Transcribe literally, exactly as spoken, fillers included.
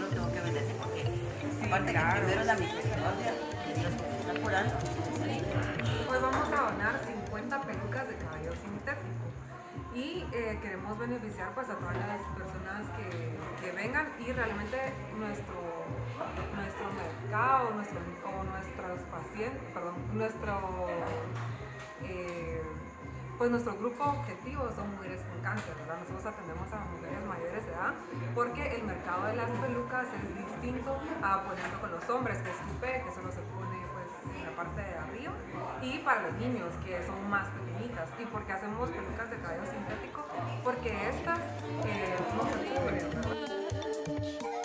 tengo que bendecir porque Sí, aparte claro. que primero la misericordia de Dios que me está curando. Pues vamos a donar cincuenta pelucas de cabello sintético y eh, queremos beneficiar pues a todas las personas que, que vengan y realmente nuestro, nuestro mercado nuestro, o nuestros pacientes, perdón, nuestro, eh, pues nuestro grupo objetivo son mujeres con cáncer, ¿verdad? Nosotros atendemos a mujeres mayores de edad porque el mercado de las pelucas es distinto a, por ejemplo, con los hombres, que es tupé, que solo se pone pues en la parte de arriba, y para los niños, que son más pequeñitas. ¿Y por qué hacemos pelucas de cabello sintético? Porque estas eh, no se cubren, ¿verdad?